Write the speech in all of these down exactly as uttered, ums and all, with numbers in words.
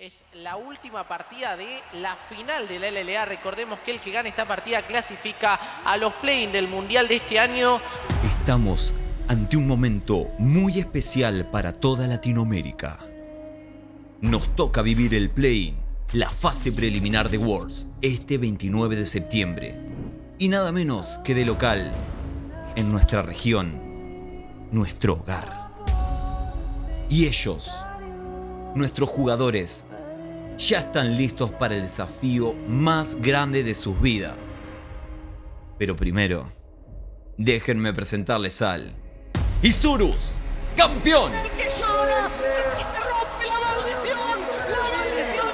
Es la última partida de la final de la L L A. Recordemos que el que gane esta partida clasifica a los play-in del Mundial de este año. Estamos ante un momento muy especial para toda Latinoamérica. Nos toca vivir el play-in, la fase preliminar de Worlds, este veintinueve de septiembre. Y nada menos que de local, en nuestra región, nuestro hogar. Y ellos, nuestros jugadores, ya están listos para el desafío más grande de sus vidas. Pero primero, déjenme presentarles al Isurus, campeón. ¡El que llora! ¡El que se rompe la maldición! ¡La maldición!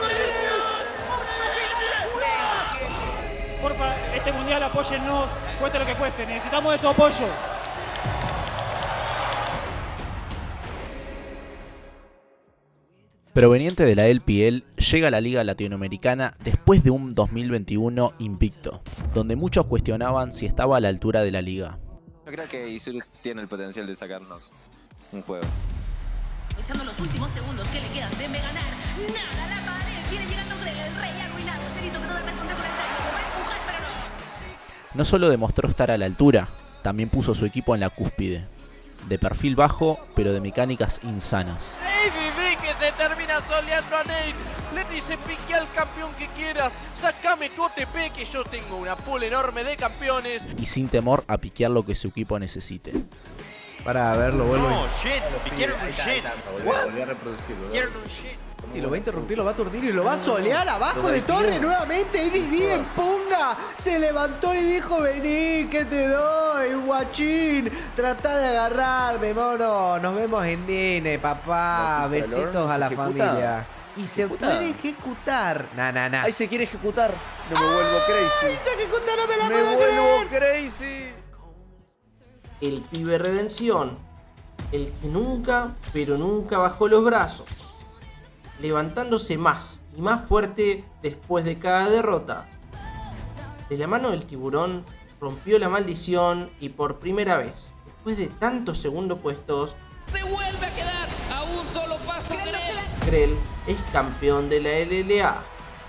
Porfa, este mundial apóyennos, cueste lo que cueste, necesitamos de su apoyo. Proveniente de la L P L, llega a la Liga Latinoamericana después de un dos mil veintiuno invicto, donde muchos cuestionaban si estaba a la altura de la liga. Yo creo que Isurus tiene el potencial de sacarnos un juego. Echando los últimos segundos que le quedan, debe ganar. Nada, la pared, viene llegando Grell, el rey arruinado. Cerito trató de responder con el daño, va a empujar, pero no. No solo demostró estar a la altura, también puso su equipo en la cúspide. De perfil bajo, pero de mecánicas insanas. A D D que se termina soleando a Nate. Le dice: pique al campeón que quieras. Sacame tu O T P que yo tengo una pool enorme de campeones. Y sin temor a piquear lo que su equipo necesite. Para verlo, vuelvo. No, shit, lo piquieron un shit. Volví a reproducirlo. Piquieron un shit. Y lo va a interrumpir, lo va a aturdir y lo va a solear abajo de torre nuevamente. A D D en punga. Se levantó y dijo: vení, que te doy, guachín. Trata de agarrarme, mono. Nos vemos en Dine, papá. Besitos a la familia. Y se puede ejecutar. Nah, nah, nah. Ahí se quiere ejecutar. No me vuelvo crazy. Ay, se ejecuta, no me la Me puedo vuelvo creer. crazy. El pibe redención, el que nunca, pero nunca bajó los brazos, levantándose más y más fuerte después de cada derrota. De la mano del tiburón, rompió la maldición y por primera vez, después de tantos segundos puestos, Se vuelve a quedar a un solo paso Grell. Grell es campeón de la L L A.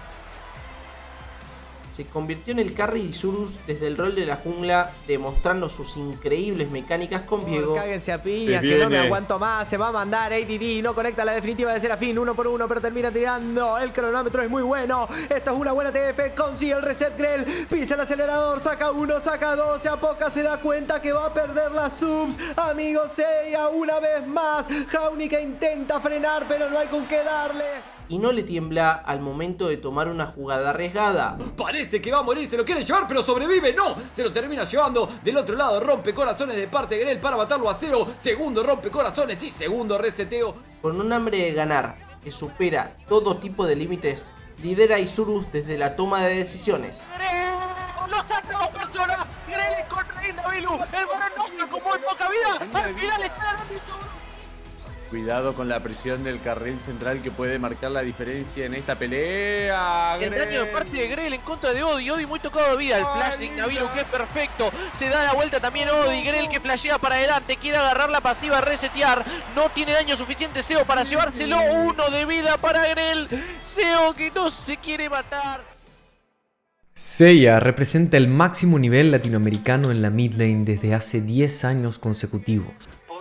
Se convirtió en el carry de Isurus desde el rol de la jungla, demostrando sus increíbles mecánicas con Viego. Cáguense a piñas, que no me aguanto más. Se va a mandar A D D, no conecta la definitiva de Serafín, uno por uno, pero termina tirando. El cronómetro es muy bueno. Esta es una buena T F, consigue el reset Grell, pisa el acelerador, saca uno, saca dos, se apoca, se da cuenta que va a perder las subs. Amigo Seiya, una vez más. Jaunica intenta frenar, pero no hay con qué darle. Y no le tiembla al momento de tomar una jugada arriesgada. Parece que va a morir, se lo quiere llevar, pero sobrevive. No, se lo termina llevando. Del otro lado rompe corazones de parte de Grell para matarlo a Seo. Segundo rompe corazones y segundo reseteo. Con un hambre de ganar que supera todo tipo de límites, lidera a Isurus desde la toma de decisiones. ¡Grell! ¡Lo saca dos personas! ¡Grell es contra Indavilu! ¡El varón nostro con muy poca vida! ¡Al final está ganando Isurus! Cuidado con la presión del carril central que puede marcar la diferencia en esta pelea. El daño de parte de Grell en contra de Odi. Odi muy tocado de vida. El flash de Indavilu que es perfecto. Se da la vuelta también Odi. Grell que flashea para adelante. Quiere agarrar la pasiva, resetear. No tiene daño suficiente Seo para llevárselo. Uno de vida para Grell. Seo que no se quiere matar. Seiya representa el máximo nivel latinoamericano en la mid lane desde hace diez años consecutivos.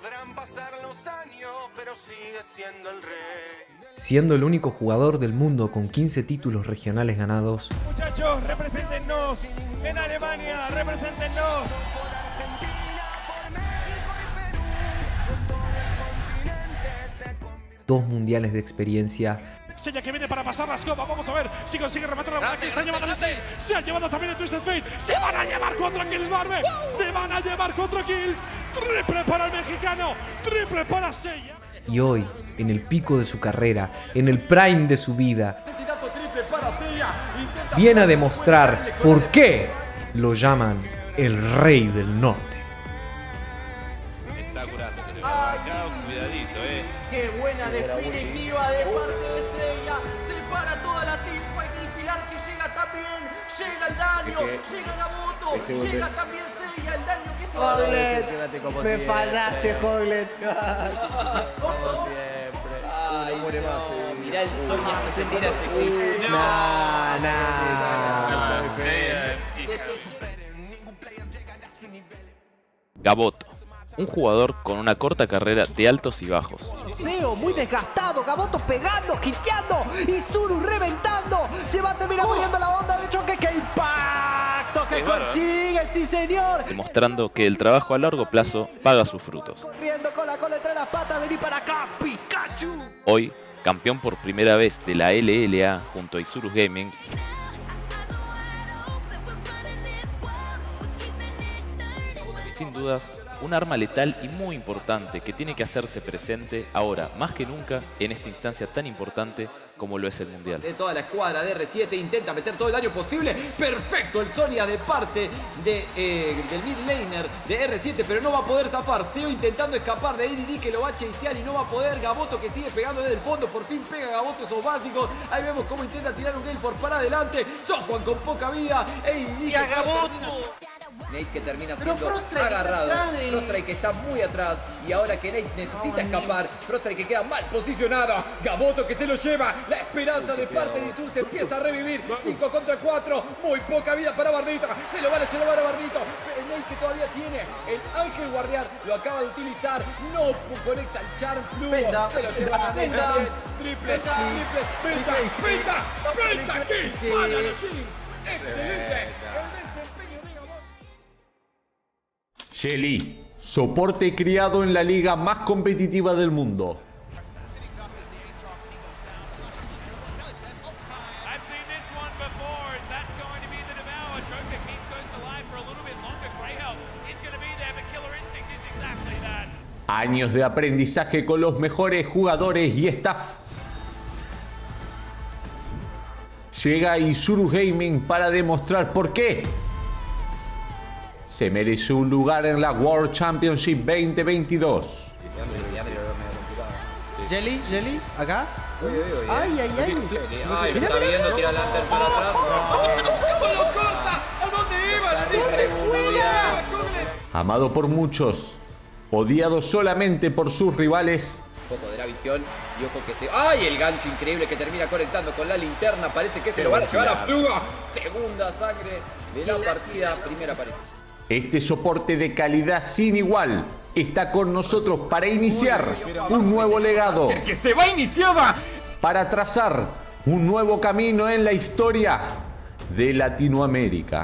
Siendo el único jugador del mundo con quince títulos regionales ganados. Muchachos, represéntenos en Alemania, represéntenos. Dos mundiales de experiencia. Seiya que viene para pasar la escoba, vamos a ver si consigue rematar la bola que se ha llevado la seis. Se ha llevado también el Twisted Fate. Se van a llevar cuatro kills, Barbe. Se van a llevar cuatro kills. Triple para el mexicano, triple para Seiya. Y hoy, en el pico de su carrera, en el prime de su vida, viene a demostrar por qué lo llaman el Rey del Norte. Está curando, se le va acá, cuidadito, eh. ¡Qué buena definitiva de parte de Seiya! Se para toda la teamfight, el pilar que llega también. Llega el daño, llega Gamoto, es que llega volvés. también Seiya, el daño que se Hoglet, me fallaste, Hoglet. Como siempre. Uno muere más. Mirá el Sonia que se tira este clip. Nah, nah. Gaboto, un jugador con una corta carrera de altos y bajos. Seo muy desgastado, Gaboto pegando, hiteando y Zuru reventando. Se va a terminar muriendo la onda de choque. ¡Qué impacto que consigue! ¡Sí, señor! Demostrando que el trabajo a largo plazo paga sus frutos. Corriendo con la cola entre las patas, vení para acá, Pikachu. Hoy, campeón por primera vez de la L L A junto a Isurus Gaming, sin dudas, un arma letal y muy importante que tiene que hacerse presente ahora, más que nunca, en esta instancia tan importante como lo es el Mundial. De toda la escuadra de R siete intenta meter todo el daño posible. Perfecto el Sonia de parte de, eh, del mid laner de R siete, pero no va a poder zafar. Seo intentando escapar de A D D que lo va a chasear y no va a poder. Gaboto que sigue pegando desde el fondo. Por fin pega Gaboto esos básicos. Ahí vemos cómo intenta tirar un Gale Force para adelante. Sojuan con poca vida. A D D ¡Y a Gaboto! Nate que termina siendo agarrado. Froststrike que está muy atrás. Y ahora que Nate necesita escapar, Froststrike que queda mal posicionada. Gaboto que se lo lleva. La esperanza de parte de Isurus se empieza a revivir. cinco contra cuatro. Muy poca vida para Bardita. Se lo van a llevar a Bardito. Nate que todavía tiene el Ángel Guardián. Lo acaba de utilizar. No conecta el Charm Fluo. Se lo llevan a Nate también. Triple, triple, penta, penta, penta, kill para los Shillings. Excelente. Shelly, soporte criado en la liga más competitiva del mundo. Años de aprendizaje con los mejores jugadores y staff. Llega Isurus Gaming para demostrar por qué se merece un lugar en la World Championship veinte veintidós. Jelly, Jelly, acá. Uy, uy, uy, ay, ay, ay. Ay, lo está viendo, tira Lantern para atrás. ¡Oh, lo corta! ¿A dónde iba? ¡La dice! ¡Cuida! Amado por muchos, odiado solamente por sus rivales. Un poco de la visión y ojo que se... ¡Ay! El gancho increíble que termina conectando con la linterna. Parece que se lo van a llevar a Pluga. Segunda sangre de la partida. Primera aparición. Este soporte de calidad sin igual está con nosotros para iniciar un nuevo legado. ¡Que se va iniciada! Para trazar un nuevo camino en la historia de Latinoamérica.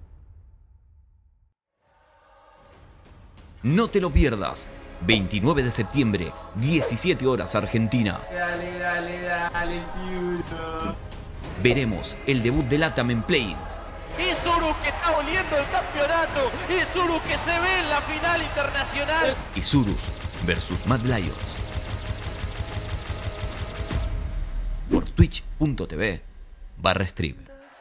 No te lo pierdas. veintinueve de septiembre, diecisiete horas Argentina. Dale, dale, dale, tío. Veremos el debut de Latam en Play-ins. Isurus que está oliendo el campeonato. Isurus que se ve en la final internacional. Isurus versus Mad Lions. Por twitch punto tv barra stream.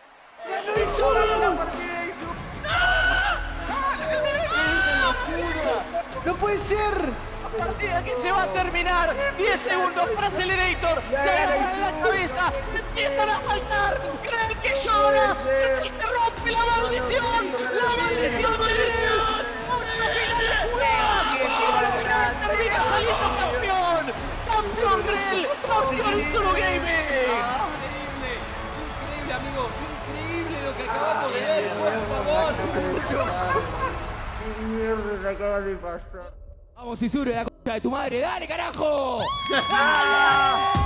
¡No puede ser! Partida que se va a terminar. diez segundos para Accelerator. Se agarra en la cabeza. Empiezan a saltar. Grell que llora. Y se rompe la maldición. La maldición de Grell. Ahora la final es buena. Grell termina saliendo campeón. Campeón Grell. Campeón Isurus Gaming. Increíble. Increíble, amigo. Increíble lo que acabamos de ver. Por favor. ¿Qué mierda acaba de pasar? Vamos, Isurus, la concha de tu madre, dale, carajo.